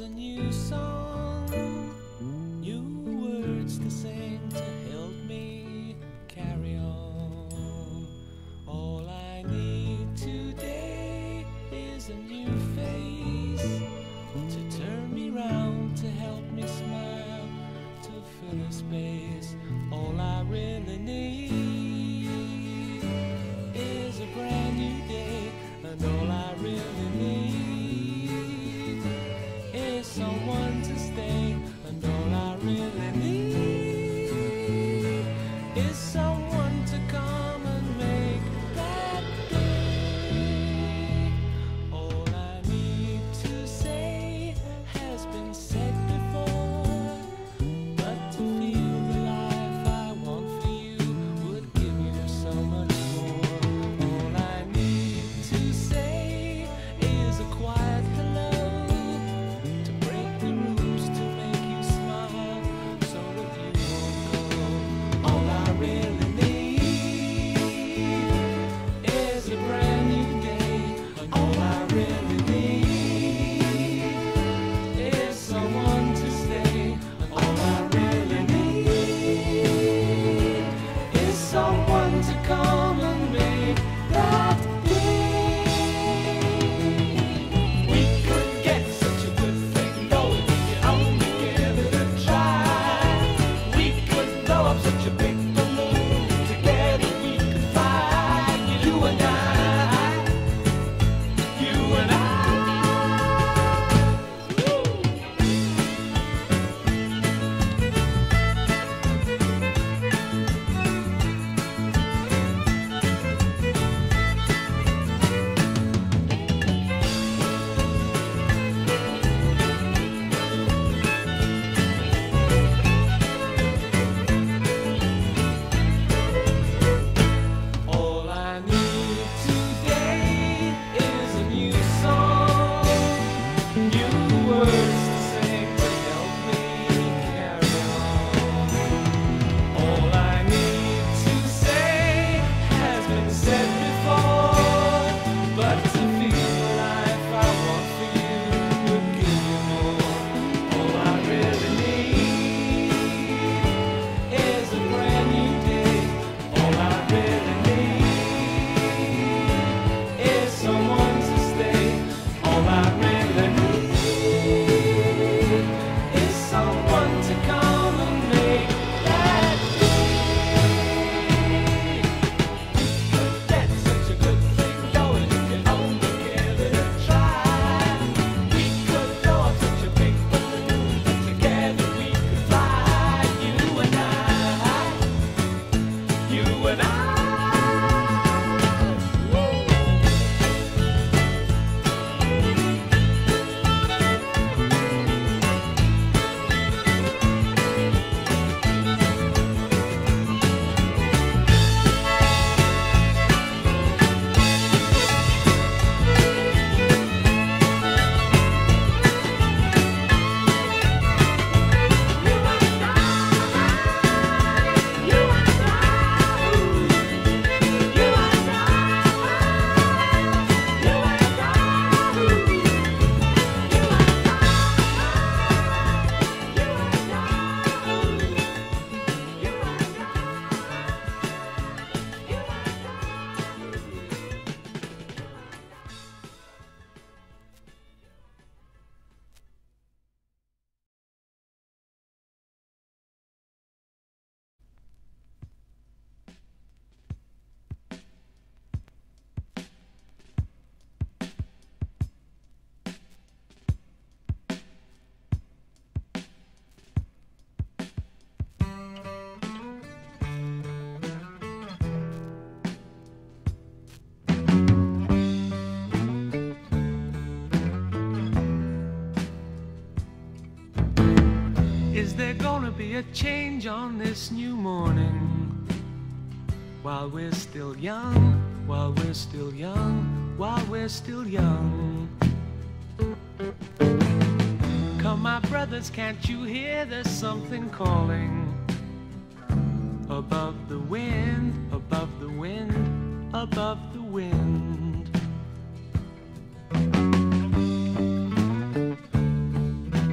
a new song, new words to sing to help me carry on. All I need today is a new face to turn me round, to help me smile, to fill a space. All I really need is a brand new day, and all I really need is someone to stay, and all I really need is someone to come and make that day. All I need to say has been said before, but to feel the life I want for you would give you so much more. All I need to say is a quiet hello, to break the rules, to make you smile, so that you won't go. All I really need is a brand new day, and all I really need is someone to stay, and all I really need is someone to come and make that day. We could get such a good thing going if you only give it a try. We could blow up such a big balloon, together we could fly. You and I, you and I. All I need today is a new song, new words to sing to help me carry on. All I need to say has been said before, but to feel the life I want for you would give you more. All I really need is a brand new day. All I really need is someone to stay. All I really need is someone to come and make that day. We could get such a good thing going if you only give it a try. We could blow up such a big balloon, together we could fly. You and I, you and I. Is there gonna be a change on this new morning? While we're still young, while we're still young, while we're still young. Come, my brothers, can't you hear there's something calling? Above the wind, above the wind, above the wind.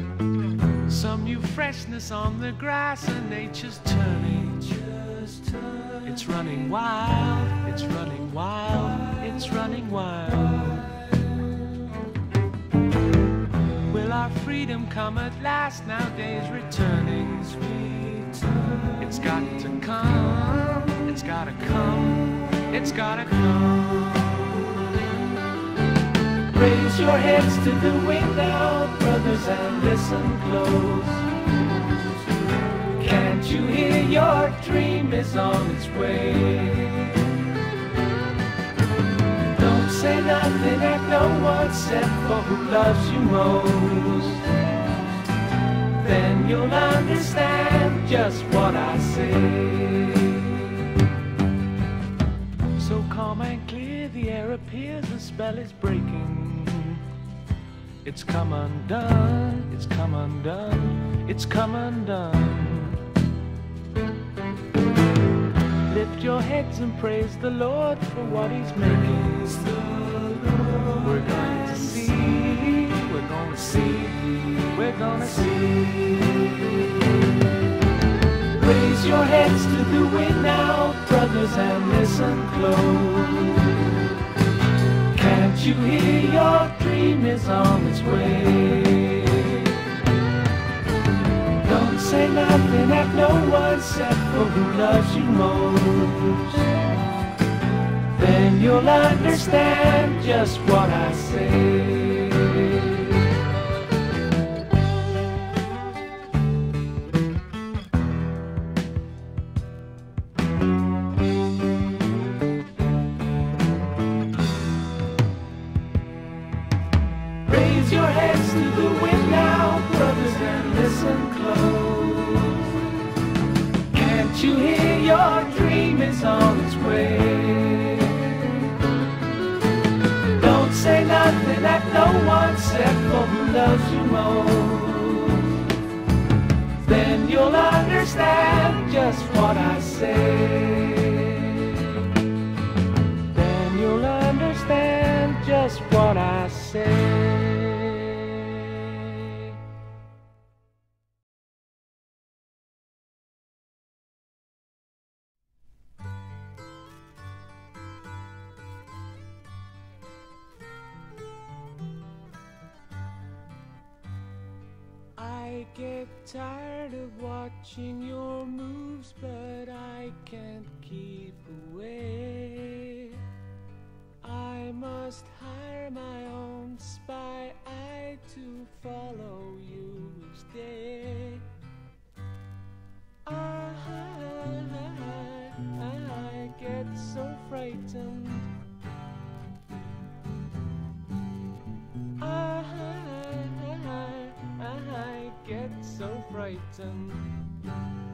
freshness on the grass, and nature's turning. It's running wild, it's running wild, it's running wild. Will our freedom come at last? Now day's returning. It's got to come, it's gotta come, it's gotta come. Raise your heads to the wind now, brothers, and listen close. Can't you hear your dream is on its way? Don't say nothing that no one said, for who loves you most? Then you'll understand just what I say. So calm and clear, the air appears, the spell is breaking. It's come undone, it's come undone, it's come undone. Lift your heads and praise the Lord for what He's making. We're going to see, we're going to see, we're going to see. Raise your heads to the wind now, brothers, and listen close. Can't you hear your dream is on its way? Don't say nothing that no one said, for who loves you most? Then you'll understand just what I say. Raise your heads to the wind now, brothers, and listen close. Can't you hear your dream is on its way? Don't say nothing that no one said, for who loves you most? Then you'll understand just what I say. Then you'll understand just what I say. I get tired of watching your moves, but I can't keep away. I must hire my own spy eye to follow you each day. I get so frightened. I get so frightened.